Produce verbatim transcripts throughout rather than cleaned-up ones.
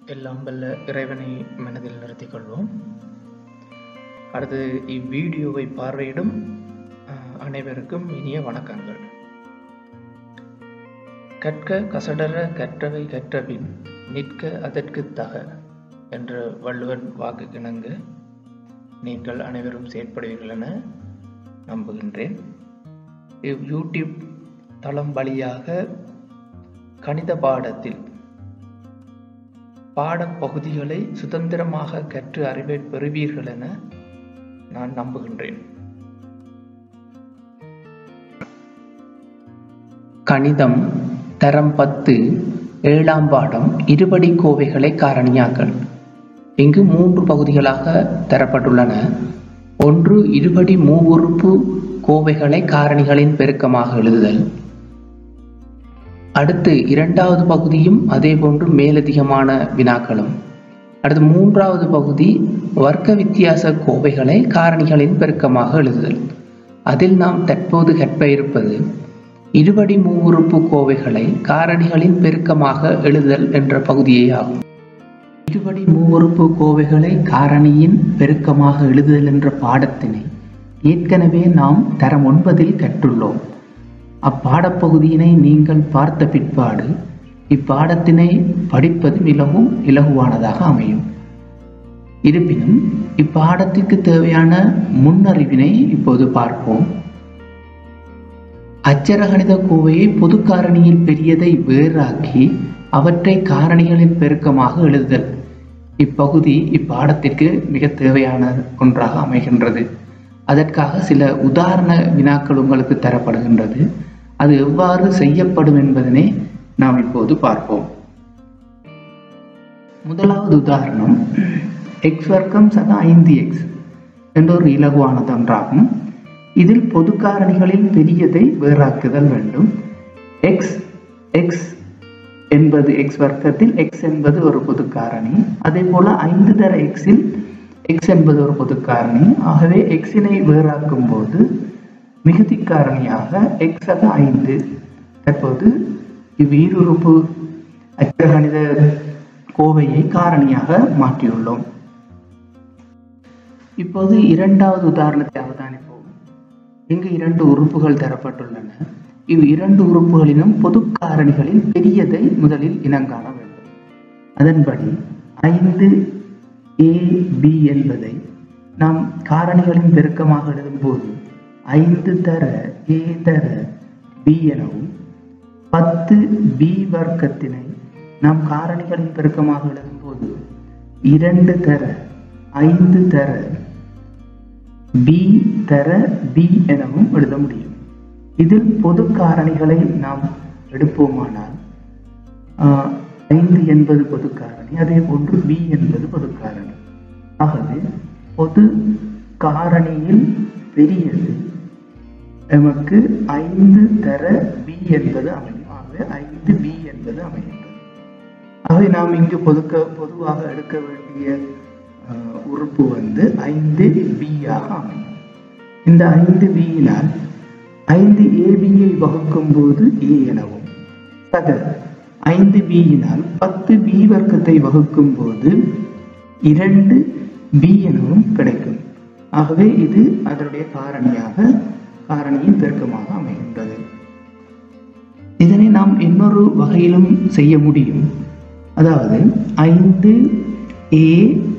எல்லாம் வல்ல இறைவனை மனதில் நிறுத்திக் கொள்வோம். அடுத்து இவ்வீடியோவை பார்வையிடும் அனைவருக்கும் இனிய வணக்கங்கள். கற்க கசடர கற்றவை கற்றபின் நிற்க அதற்கு தக என்ற வள்ளுவன் வாக்கு கிணங்க நீங்கள் அனைவரும் செயற்படுவீர்கள் என நம்புகின்றேன். யூடியூப் தளம் வழியாக கணித பாடத்தில் பாடப்பகுதிகளை சுதந்திரமாக கற்று அறிவை பெறுவீர்கள் என நான் நம்புகின்றேன். கணிதம் தரம் பத்து ஏழாம் பாடம் இருபடி கோவைகளை காரணியாக்கல். இங்கு மூன்று பகுதிகளாக தரப்பட்டுள்ளன. ஒன்று, இருபடி மூவுறுப்பு கோவைகளை காரணிகளின் பெருக்கமாக எழுதுதல். அடுத்து இரண்டாவது பகுதியும் அதே போன்று மேலதிகமான வினாக்களும். அடுத்து மூன்றாவது பகுதி வர்க்க வித்தியாச கோவைகளை காரணிகளின் பெருக்கமாக எழுதுதல். அதில் நாம் தற்போது கற்க இருப்பது இருபடி மூவுறுப்பு கோவைகளை காரணிகளின் பெருக்கமாக எழுதுதல் என்ற பகுதியே ஆகும். இருபடி மூவுறுப்பு கோவைகளை காரணியின் பெருக்கமாக எழுதுதல் என்ற பாடத்தினை ஏற்கனவே நாம் தரம் ஒன்பதில் கற்றுள்ளோம். அப்பாடப்பகுதியினை நீங்கள் பார்த்த பிற்பாடு இப்பாடத்தினை படிப்பது மிகவும் இலகுவானதாக அமையும். இருப்பினும் இப்பாடத்திற்கு தேவையான முன்னறிவினை இப்போது பார்ப்போம். அச்சர கணித கோவையை பொது காரணியில் பெரியதை வேறாக்கி அவற்றை காரணிகளின் பெருக்கமாக எழுதுதல். இப்பகுதி இப்பாடத்திற்கு மிக தேவையான ஒன்றாக அமைகின்றது. அதற்காக சில உதாரண வினாக்கள் உங்களுக்கு தரப்படுகின்றது. அது எவ்வாறு செய்யப்படும் என்பதனை நாம் இப்போது பார்ப்போம். முதலாவது உதாரணம் எக்ஸ் வர்க்கம் சக ஐந்து எக்ஸ் என்ற ஒரு இலகுவானது ஒன்றாகும். இதில் பொது காரணிகளில் பெரியதை வேறாக்குதல் வேண்டும். எக்ஸ் எக்ஸ் என்பது எக்ஸ் வர்க்கத்தில் எக்ஸ் என்பது ஒரு பொது காரணி. அதே போல ஐந்து தர எக்ஸில் எக்ஸ் என்பது ஒரு பொது காரணி. ஆகவே எக்ஸினை வேறாக்கும் போது மிகுதி காரணியாக எக்ஸ் ஆக ஐந்து. தற்போது இவ்வீருறுப்பு அச்சகணித கோவையை காரணியாக மாற்றியுள்ளோம். இப்போது இரண்டாவது உதாரணத்தை அவதானிப்போம். இங்கு இரண்டு உறுப்புகள் தரப்பட்டுள்ளன. இவ் இரண்டு உறுப்புகளிலும் பொது காரணிகளில் பெரியதை முதலில் இனங்காண வேண்டும். அதன்படி ஐந்து ஏ பி என்பதை நாம் காரணிகளின் பெருக்கமாக எழுதும் போது ஐந்து தர ஏ தர பி எனவும், பத்து பி வர்க்கத்தினை நாம் காரணிகளின் பெருக்கமாக எழுதும் போது இரண்டு தர ஐந்து தர பி தர பி எனவும் எழுத முடியும். இதில் பொது காரணிகளை நாம் எடுப்போமானால் ஐந்து என்பது பொது காரணி, அதே போன்று பி என்பது பொது காரணி. ஆகவே பொது காரணியில் பெரியது நமக்கு ஐந்து தர பி என்பது அமையும். ஆகவே ஐந்து பி என்பது அமைகின்றது. ஆகவே நாம் இங்கு பொதுக்க பொதுவாக எடுக்க வேண்டிய உறுப்பு வந்து ஐந்து பி ஆக அமையும். இந்த ஐந்து பியினால் ஐந்து ஏபியை வகுக்கும் போது ஏ எனவும், சக ஐந்து பியினால் பத்து பி வர்க்கத்தை வகுக்கும் போது இரண்டு பி எனவும் கிடைக்கும். ஆகவே இது அதனுடைய காரணியாக காரணியின் பெருக்கமாக அமைகின்றது. இதனை நாம் இன்னொரு வகையிலும் செய்ய முடியும். அதாவது ஐந்து ஏ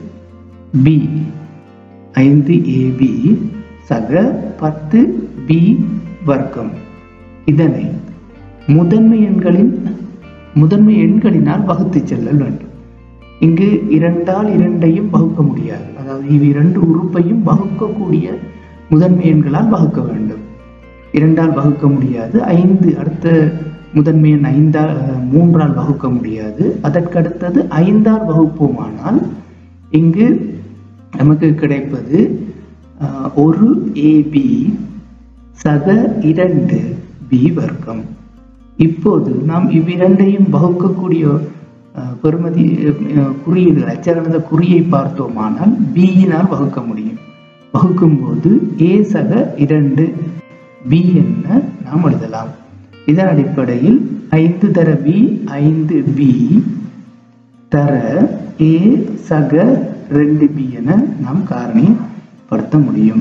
பி ஐந்து ஏ பி சக பத்து பி வர்க்கம். இதனை முதன்மை எண்களின் முதன்மை எண்களினால் வகுத்து செல்லல் வேண்டும். இங்கு இரண்டால் இரண்டையும் வகுக்க முடியாது. அதாவது இவ் இரண்டு உறுப்பையும் வகுக்கக்கூடிய முதன்மை எண்களால் வகுக்க வேண்டும். இரண்டால் வகுக்க முடியாது. ஐந்து அடுத்த முதன்மை எண் ஐந்தால் மூன்றால் வகுக்க முடியாது. அதற்கடுத்தது ஐந்தால் வகுப்போமானால் இங்கு நமக்கு கிடைப்பது ஒரு ஏபி சக இரண்டு பி வர்க்கம். இப்போது நாம் இவ்விரண்டையும் வகுக்கக்கூடிய பெறுமதி குறியீடுகள் அச்சகணித குறியை பார்த்தோமானால் பியினால் வகுக்க முடியும். வகுக்கும் போது ஏ சக இரண்டு பி என நாம் எழுதலாம். இதன் அடிப்படையில் ஐந்து தர பி ஐந்து பி தர ஏ சக ரெண்டு பி என நாம் காரணிப்படுத்த முடியும்.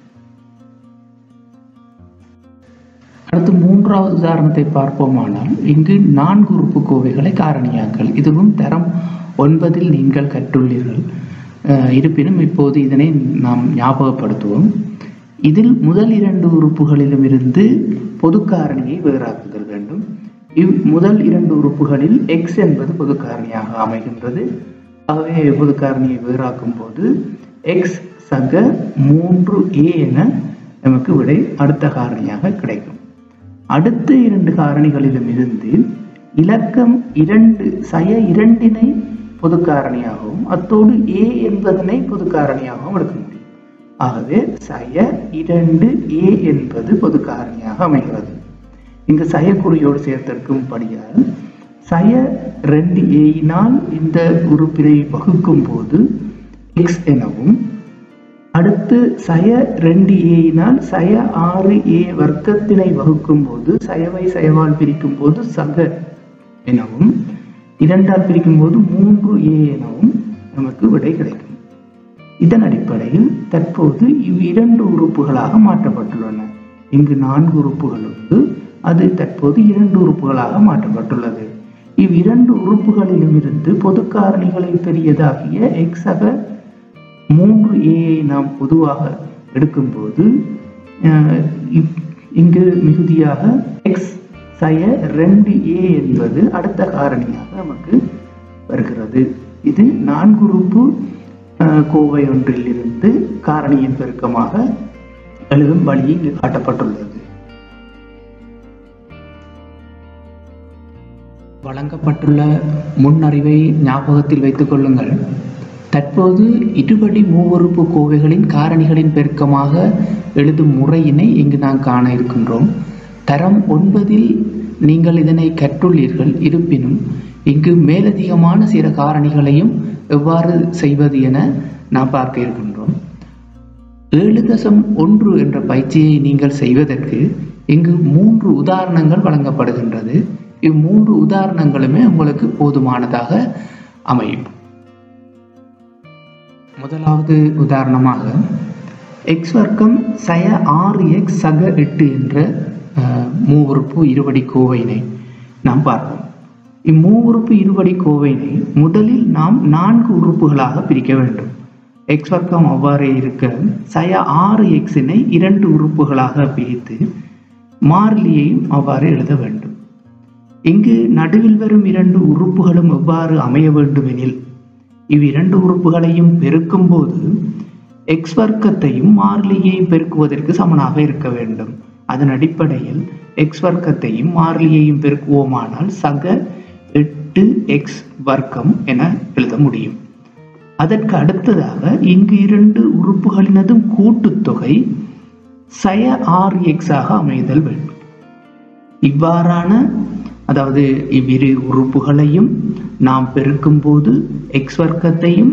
அடுத்து மூன்றாவது உதாரணத்தை பார்ப்போமானால் இங்கு நான்கு உறுப்பு கோவைகளை காரணியாக்கல். இதுவும் தரம் ஒன்பதில் நீங்கள் கற்றுள்ளீர்கள். இருப்பினும் இப்போது இதனை நாம் ஞாபகப்படுத்துவோம். இதில் முதல் இரண்டு உறுப்புகளிலும் இருந்து பொது காரணியை வேறாக்குதல் வேண்டும். இவ் முதல் இரண்டு உறுப்புகளில் எக்ஸ் என்பது பொது காரணியாக அமைகின்றது. ஆகவே பொது காரணியை வேறாக்கும் போது எக்ஸ் சக மூன்று ஏ என நமக்கு விடை அடுத்த காரணியாக கிடைக்கும். அடுத்த இரண்டு காரணிகளிலும் இருந்து இலக்கம் இரண்டு சய இரண்டினை பொது காரணியாகவும் அத்தோடு ஏ என்பதனை பொது காரணியாகவும் எடுக்க முடியும். ஆகவே சய இரண்டு ஏ என்பது பொது காரணியாக அமைகிறது. இங்கு சய குறியோடு சேர்த்திருக்கும்படியால் சய ரெண்டு ஏயினால் இந்த உறுப்பினை வகுக்கும் போது எக்ஸ் எனவும், அடுத்து சய ரெண்டு ஏயினால் சய ஆறு ஏ வர்க்கத்தினை வகுக்கும் போது சயவை சயவால் பிரிக்கும் போது சக எனவும், இரண்டால் பிரிக்கும் போது மூன்று ஏ எனவும் நமக்கு விடை கிடைக்கும். இதன் அடிப்படையில் தற்போது இவ் இரண்டு உறுப்புகளாக மாற்றப்பட்டுள்ளன. இங்கு நான்கு உறுப்புகள் உண்டு, அது தற்போது இரண்டு உறுப்புகளாக மாற்றப்பட்டுள்ளது. இவ் இரண்டு உறுப்புகளிலும் இருந்து பொது காரணிகளை பெரியதாகிய எக்ஸ் சக மூன்று ஏயை நாம் பொதுவாக எடுக்கும் போது இங்கு மிகுதியாக எக்ஸ் சய ரெண்டு ஏ என்பது அடுத்த காரணியாக நமக்கு வருகிறது. இது நான்கு உறுப்பு கோவை ஒன்றில் இருந்து காரணியின் பெருக்கமாக எழுதும் வழி இங்கு காட்டப்பட்டுள்ளது. வழங்கப்பட்டுள்ள முன்னறிவை ஞாபகத்தில் வைத்துக் கொள்ளுங்கள். தற்போது இருபடி மூவுறுப்பு கோவைகளின் காரணிகளின் பெருக்கமாக எழுதும் முறையினை இங்கு நாம் காண இருக்கின்றோம். தரம் ஒன்பதில் நீங்கள் இதனை கற்றுள்ளீர்கள். இருப்பினும் இங்கு மேலதிகமான சில காரணிகளையும் எவ்வாறு செய்வது என நாம் பார்க்க இருக்கின்றோம். ஏழு தசம் ஒன்று என்ற பயிற்சியை நீங்கள் செய்வதற்கு இங்கு மூன்று உதாரணங்கள் வழங்கப்படுகின்றது. இம்மூன்று உதாரணங்களுமே உங்களுக்கு போதுமானதாக அமையும். முதலாவது உதாரணமாக எக்ஸ் வர்க்கம் சய ஆறு எக்ஸ் சக எட்டு என்ற மூவுறுப்பு இருபடி கோவையினை நாம் பார்ப்போம். இம்மூவுறுப்பு இருபடி கோவையினை முதலில் நாம் நான்கு உறுப்புகளாக பிரிக்க வேண்டும். எக்ஸ் வர்க்கம் அவ்வாறே இருக்க சய ஆறு எக்ஸினை இரண்டு உறுப்புகளாக பிரித்து மாறிலியையும் அவ்வாறு எழுத வேண்டும். இங்கு நடுவில் வரும் இரண்டு உறுப்புகளும் எவ்வாறு அமைய வேண்டும் எனில் இவ்விரண்டு உறுப்புகளையும் பெருக்கும் போது எக்ஸ் வர்க்கத்தையும் மாறிலியையும் பெருக்குவதற்கு சமனாக இருக்க வேண்டும். அதன் அடிப்படையில் எக்ஸ் வர்க்கத்தையும் மாறிலியையும் பெருக்குவோமானால் சக எட்டு எக்ஸ் வர்க்கம் என எழுத முடியும். அதற்கு அடுத்ததாக இங்கு இரண்டு உறுப்புகளினதும் கூட்டுத்தொகை சய ஆறு எக்ஸ் ஆக அமைதல் வேண்டும். இவ்வாறான அதாவது இவ்விரு உறுப்புகளையும் நாம் பெருக்கும் போது எக்ஸ் வர்க்கத்தையும்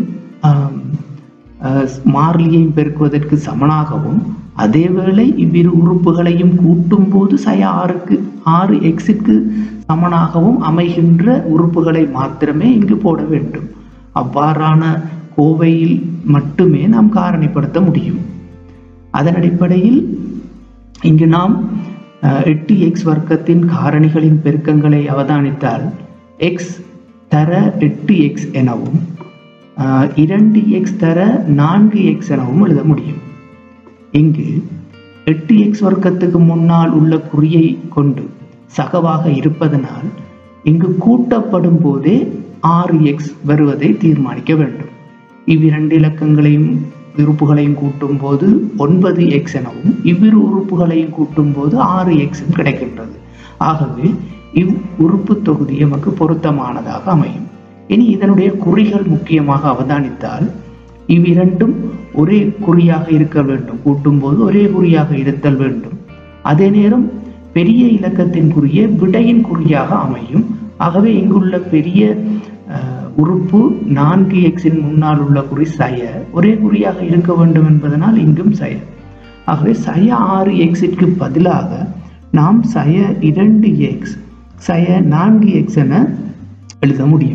மாறிலியையும் பெருக்குவதற்கு சமனாகவும், அதேவேளை இவ்விரு உறுப்புகளையும் கூட்டும் போது சய ஆறுக்கு ஆறு எக்ஸுக்கு சமனாகவும் அமைகின்ற உறுப்புகளை மாத்திரமே இங்கு போட வேண்டும். அவ்வாறான கோவையில் மட்டுமே நாம் காரணிப்படுத்த முடியும். அதன் அடிப்படையில் இங்கு நாம் எட்டு எக்ஸ் வர்க்கத்தின் காரணிகளின் பெருக்கங்களை அவதானித்தால் எக்ஸ் தர எட்டு எக்ஸ் எனவும் இரண்டு எக்ஸ் தர நான்கு எக்ஸ் எனவும் எழுத முடியும். இங்கு எட்டு எக்ஸ் வர்க்கத்துக்கு முன்னால் உள்ள குறியை கொண்டு சகவாக இருப்பதனால் இங்கு கூட்டப்படும் போதே ஆறு எக்ஸ் வருவதை தீர்மானிக்க வேண்டும். இவ்விரண்டு இலக்கங்களையும் உறுப்புகளையும் கூட்டும் போது ஒன்பது எக்ஸ் எனவும் இவ்விரு உறுப்புகளையும் கூட்டும் போது ஆறு எக்ஸ் கிடைக்கின்றது. ஆகவே இவ் உறுப்பு தொகுதி நமக்கு பொருத்தமானதாக அமையும். இனி இதனுடைய குறிகள் முக்கியமாக அவதானித்தால் இவ்விரண்டும் ஒரே குறியாக இருக்க வேண்டும். கூட்டும் போது ஒரே குறியாக இருத்தல் வேண்டும். அதே நேரம் பெரிய இலக்கத்தின் குறியே விடையின் குறியாக அமையும். ஆகவே இங்குள்ள பெரிய உறுப்பு நான்கு எக்ஸின் முன்னால் உள்ள குறி சய ஒரே குறியாக இருக்க வேண்டும் என்பதனால் இங்கும் சய. ஆகவே சய ஆறு எக்ஸிற்கு பதிலாக நாம் சய இரண்டு எக்ஸ் சய நான்கு எக்ஸ் என எழுத முடியும்.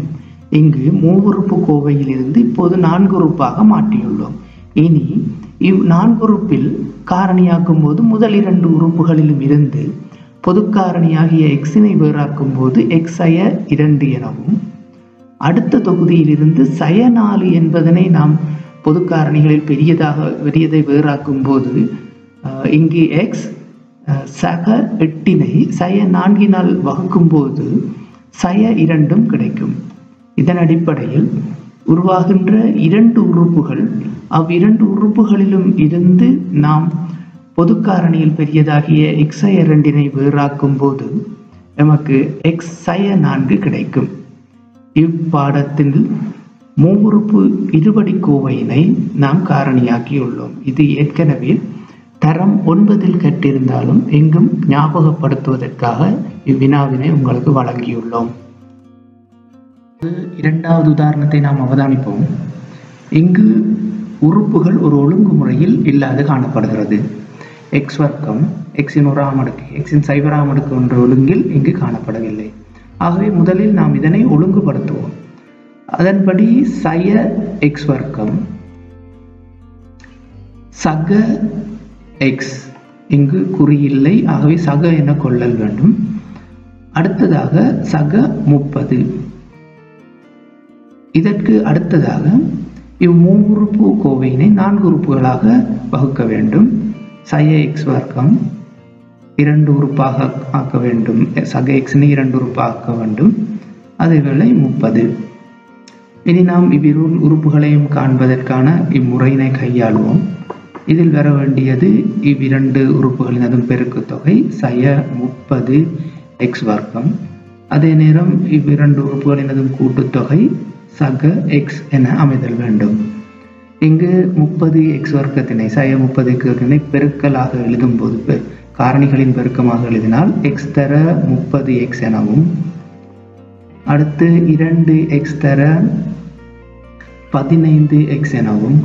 இங்கு மூவுறுப்பு கோவையிலிருந்து இப்போது நான்கு உறுப்பாக மாற்றியுள்ளோம். இனி இவ் நான்கு உறுப்பில் காரணியாக்கும் போது முதல் இரண்டு உறுப்புகளிலும் இருந்து பொது காரணியாகிய எக்ஸினை வேறாக்கும் போது எக்ஸ் சய இரண்டு எனவும், அடுத்த தொகுதியில் இருந்து சய நாலு என்பதனை நாம் பொது காரணிகளில் பெரியதாக பெரியதை வேறாக்கும் போது இங்கு எக்ஸ் சக எட்டினை சய நான்கினால் வகுக்கும் போது சய இரண்டும் கிடைக்கும். இதன் அடிப்படையில் உருவாகின்ற இரண்டு உறுப்புகள் அவ்விரண்டு உறுப்புகளிலும் இருந்து நாம் பொது காரணியில் பெரியதாகிய எக்ஸ் சய இரண்டினை வேறாக்கும் போது நமக்கு எக்ஸ் சய நான்கு கிடைக்கும். இப்பாடத்தில் மூவுறுப்பு இருபடி கோவையினை நாம் காரணியாக்கியுள்ளோம். இது ஏற்கனவே தரம் ஒன்பதில் கற்றிருந்தாலும் எங்கும் ஞாபகப்படுத்துவதற்காக இவ்வினாவினை உங்களுக்கு வழங்கியுள்ளோம். இரண்டாவது உதாரணத்தை நாம் அவதானிப்போம். இங்கு உறுப்புகள் ஒரு ஒழுங்குமுறையில் இல்லாது காணப்படுகிறது. எக்ஸ் வர்க்கம் எக்ஸின் ஒரு ஆமடுக்கு எக்ஸின் சைபர் ஆமடுக்கு என்ற ஒழுங்கில் இங்கு காணப்படவில்லை. ஆகவே முதலில் நாம் இதனை ஒழுங்குபடுத்துவோம். அதன்படி சய எக்ஸ் வர்க்கம் சக எக்ஸ் இங்கு குறியில்லை, ஆகவே சக என கொள்ளல் வேண்டும். அடுத்ததாக சக முப்பது. இதற்கு அடுத்ததாக இம்மூவுறுப்பு கோவையினை நான்கு உறுப்புகளாக வகுக்க வேண்டும். சய எக்ஸ் வர்க்கம் இரண்டு உறுப்பாக ஆக்க வேண்டும், சக எக்ஸினை இரண்டு உறுப்பாக ஆக்க வேண்டும். அதேவேளை முப்பது. இனி நாம் இவ்விரு உறுப்புகளையும் காண்பதற்கான இம்முறையினை கையாளுவோம். இதில் வர வேண்டியது இவ்விரண்டு உறுப்புகளினதும் பெருக்கு தொகை சய முப்பது எக்ஸ் வர்க்கம். அதே நேரம் இவ்விரண்டு உறுப்புகளினதும் கூட்டுத்தொகை சக எக்ஸ் என அமைதல் வேண்டும். இங்கு முப்பது எக்ஸ் வர்க்கத்தினை சய முப்பது எக்ஸ் வர்க்கத்தினை பெருக்கலாக எழுதும் போது காரணிகளின் பெருக்கமாக எழுதினால் எக்ஸ் தர முப்பது எக்ஸ் எனவும், அடுத்து இரண்டு எக்ஸ் தர பதினைந்து எக்ஸ் எனவும்,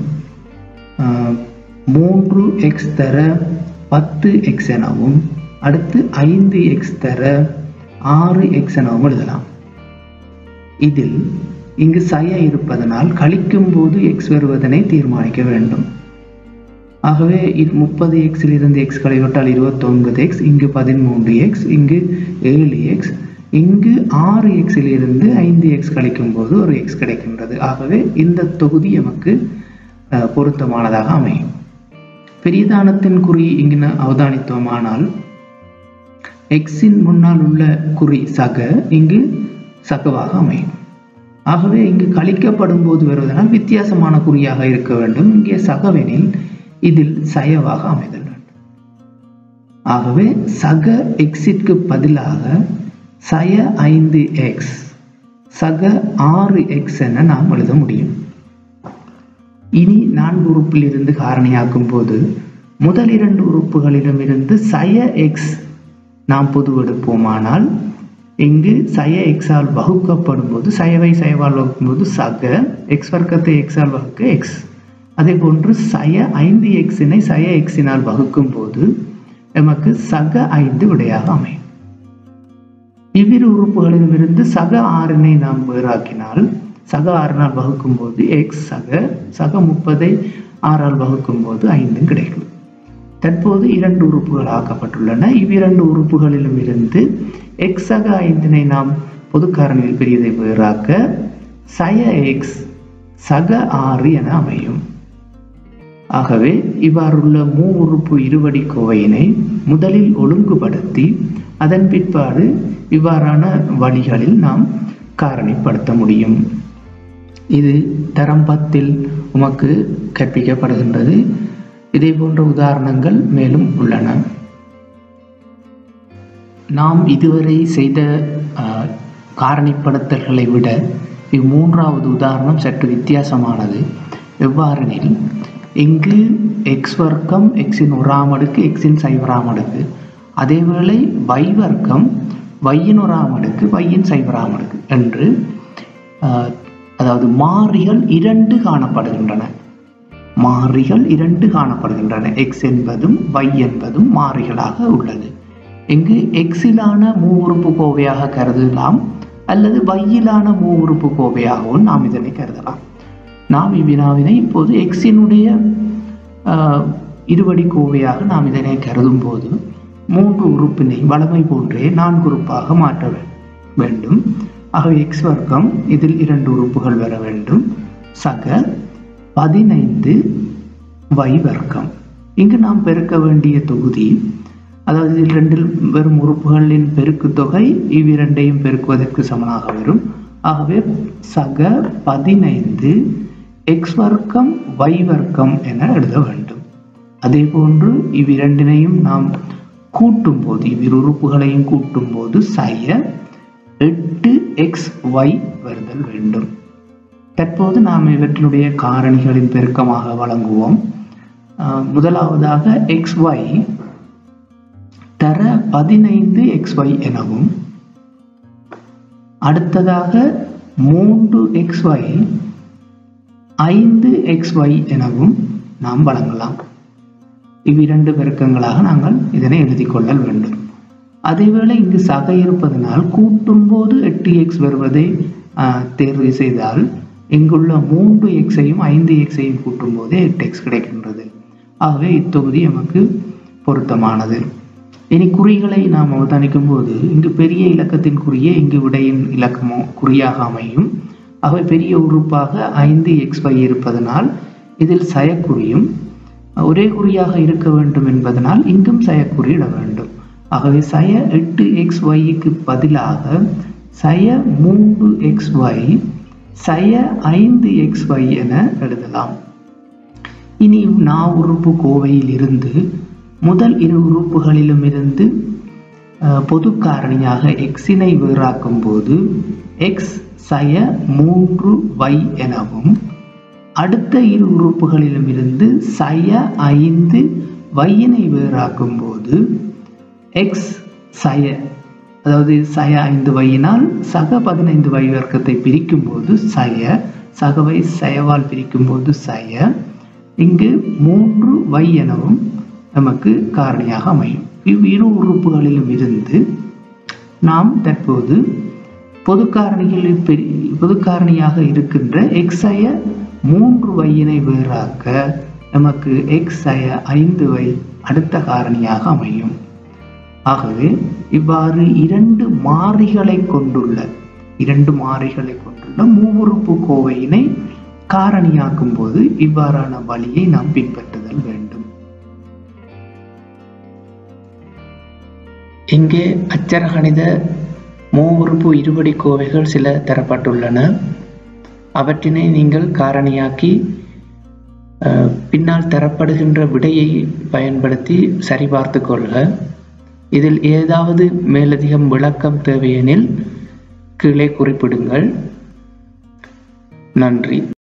மூன்று எக்ஸ் தர பத்து எக்ஸ் எனவும், அடுத்து ஐந்து எக்ஸ் தர ஆறு எக்ஸ் எனவும் எழுதலாம். இதில் இங்கு சய இருப்பதனால் கழிக்கும் போது எக்ஸ் வருவதனை தீர்மானிக்க வேண்டும். ஆகவே முப்பது எக்ஸில் இருந்து எக்ஸ் கழிவிட்டால் இருபத்தி ஒன்பது எக்ஸ், இங்கு பதிமூன்று எக்ஸ், இங்கு ஏழு எக்ஸ், இங்கு ஆறு எக்ஸில் இருந்து ஐந்து எக்ஸ் கழிக்கும் போது ஒரு எக்ஸ் கிடைக்கின்றது. ஆகவே இந்த தொகுதி நமக்கு பொருத்தமானதாக அமையும். பெரியதானத்தின் குறி இங்கு அவதானித்தோமானால் எக்ஸின் முன்னால் உள்ள குறி சக இங்கு சகவாக அமையும். ஆகவே இங்கு கழிக்கப்படும் போது வருவதனால் வித்தியாசமான குறியாக இருக்க வேண்டும். இங்கே சகவெனில் இதில் சயவாக அமைதல் வேண்டும். ஆகவே சக எக்ஸிற்கு பதிலாக சய ஐந்து எக்ஸ் சக ஆறு எக்ஸ் என நாம் எழுத முடியும். இனி நான்கு உறுப்பில் இருந்து காரணியாக்கும் போது முதல் இரண்டு உறுப்புகளிடம் இருந்து சய எக்ஸ் நாம் பொதுவெடுப்போமானால் இங்கு சய எக்ஸால் வகுக்கப்படும் போது சயவை சயவால் வகுக்கும் போது சக எக்ஸ் வர்க்கத்தை எக்ஸால் வகுக்க எக்ஸ், அதே போன்று சய ஐந்து எக்ஸினை சய எக்ஸினால் வகுக்கும் போது நமக்கு சக ஐந்து விடையாக அமையும். இவ்விரு உறுப்புகளிலும் இருந்து சக ஆறினை நாம் வேறாக்கினால் சக ஆறினால் வகுக்கும் போது எக்ஸ் சக சக முப்பதை ஆறால் வகுக்கும் போது ஐந்தும் கிடைக்கும். தற்போது இரண்டு உறுப்புகள் ஆக்கப்பட்டுள்ளன. இவ்விரண்டு உறுப்புகளிலும் இருந்து எக்ஸ் சக ஐந்தினை நாம் பொது காரணியில் பெரியதை வேறாக்க சய எக்ஸ் சக ஆறு என அமையும். ஆகவே இவ்வாறுள்ள மூ உறுப்பு இருவடி கோவையினை முதலில் ஒழுங்குபடுத்தி அதன் பிற்பாடு இவ்வாறான வழிகளில் நாம் காரணிப்படுத்த முடியும். இது தரம் பத்தில் உமக்கு கற்பிக்கப்படுகின்றது. இதே போன்ற உதாரணங்கள் மேலும் உள்ளன. நாம் இதுவரை செய்த காரணிப்படுத்தல்களை விட இம்மூன்றாவது உதாரணம் சற்று வித்தியாசமானது. எவ்வாறெனில் இங்கு எக்ஸ் வர்க்கம் எக்ஸின் ஒராம் அடுக்கு எக்ஸின் சைவராம் அடுக்கு, அதேவேளை y வர்க்கம் வையின் ஒராம் அடுக்கு வையின் சைவராம் அடுக்கு என்று அதாவது மாறிகள் இரண்டு காணப்படுகின்றன. மாறிகள் இரண்டு காணப்படுகின்றன. எக்ஸ் என்பதும் y என்பதும் மாறிகளாக உள்ளது. இங்கு எக்ஸிலான மூ உறுப்பு கோவையாக கருதலாம், அல்லது வையிலான மூ உறுப்பு கோவையாகவும் நாம் இதனை கருதலாம். நாம் இவ்வினாவினை இப்போது எக்ஸினுடைய இருபடி கோவையாக நாம் இதனை கருதும் போது மூன்று உறுப்பினை வளமை போன்றே நான்கு உறுப்பாக மாற்ற வேண்டும். ஆகவே எக்ஸ் வர்க்கம் இதில் இரண்டு உறுப்புகள் வர வேண்டும். சக பதினைந்து வை வர்க்கம். இங்கு நாம் பெருக்க வேண்டிய தொகுதி, அதாவது இதில் ரெண்டில் வரும் உறுப்புகளின் பெருக்கு தொகை இவ்விரண்டையும் பெருக்குவதற்கு சமனாக வரும். ஆகவே சக பதினைந்து எக்ஸ் வர்க்கம் வை வர்க்கம் என எழுத வேண்டும். அதே போன்று இவ்விரண்டினையும் நாம் கூட்டும் போது, இவ்விரு உறுப்புகளையும் கூட்டும் போது சய எட்டு எக்ஸ் ஒய் வருதல் வேண்டும். தற்போது நாம் இவற்றினுடைய காரணிகளின் பெருக்கமாக வழங்குவோம். முதலாவதாக எக்ஸ் ஒய் தர பதினைந்து எக்ஸ் ஒய் எனவும், அடுத்ததாக மூன்று எக்ஸ் ஒய் ஐந்து எக்ஸ் ஒய் எனவும் நாம் வழங்கலாம். இவ்விரண்டு பெருக்கங்களாக நாங்கள் இதனை எழுதி கொள்ளல் வேண்டும். அதேவேளை இங்கு சக இருப்பதனால் கூட்டும் போது எட்டு எக்ஸ் வருவதை தேர்வு செய்தால் இங்குள்ள மூன்று எக்ஸையும் ஐந்து எக்ஸையும் கூட்டும் போதே எட்டு எக்ஸ் கிடைக்கின்றது. ஆகவே இத்தொகுதி நமக்கு பொருத்தமானது. இனி குறிகளை நாம் அவதானிக்கும் போது இங்கு பெரிய இலக்கத்தின் குறியே இங்கு விடையின் இலக்கமோ குறியாக அமையும். ஆகவே பெரிய உறுப்பாக ஐந்து எக்ஸ் ஒய் இருப்பதனால் இதில் சயக்குறியும் ஒரே குறியாக இருக்க வேண்டும் என்பதனால் இங்கும் சயக்குறி இட வேண்டும். ஆகவே சய எட்டு எக்ஸ் ஒய்க்கு பதிலாக சய மூன்று எக்ஸ் ஒய் சய ஐந்து எக்ஸ் ஒய் என எழுதலாம். இனி நா உறுப்பு கோவையில் இருந்து முதல் இரு உறுப்புகளிலும் இருந்து பொது காரணியாக எக்ஸினை வேறாக்கும் போது எக்ஸ் சய மூன்று ஒய் எனவும், அடுத்த இரு உறுப்புகளிலும் இருந்து சய ஐந்து வையினை வேறாக்கும் போது எக்ஸ் சய, அதாவது சய ஐந்து வையினால் சக பதினைந்து வை வர்க்கத்தை பிரிக்கும் போது சய, சகவை சயவால் பிரிக்கும் போது சய, இங்கு மூன்று வை எனவும் நமக்கு காரணியாக அமையும். இவ்விரு உறுப்புகளிலும் இருந்து நாம் தற்போது பொது காரணிகளில் பொது காரணியாக இருக்கின்ற எக்ஸய மூன்று வையினை வேறாக்க நமக்கு எக்ஸய ஐந்து வை அடுத்த காரணியாக அமையும். ஆகவே இவ்வாறு இரண்டு மாறிகளை கொண்டுள்ள இரண்டு மாறிகளை கொண்டுள்ள மூவுறுப்பு கோவையினை காரணியாக்கும் போது இவ்வாறான வழியை நாம் பின்பற்றுதல் வேண்டும். இங்கே அச்சரகணித மூவுறுப்பு இருபடி கோவைகள் சில தரப்பட்டுள்ளன. அவற்றினை நீங்கள் காரணியாக்கி பின்னால் தரப்படுகின்ற விடையை பயன்படுத்தி சரிபார்த்து கொள்க. இதில் ஏதாவது மேலதிகம் விளக்கம் தேவையெனில் கீழே குறிப்பிடுங்கள். நன்றி.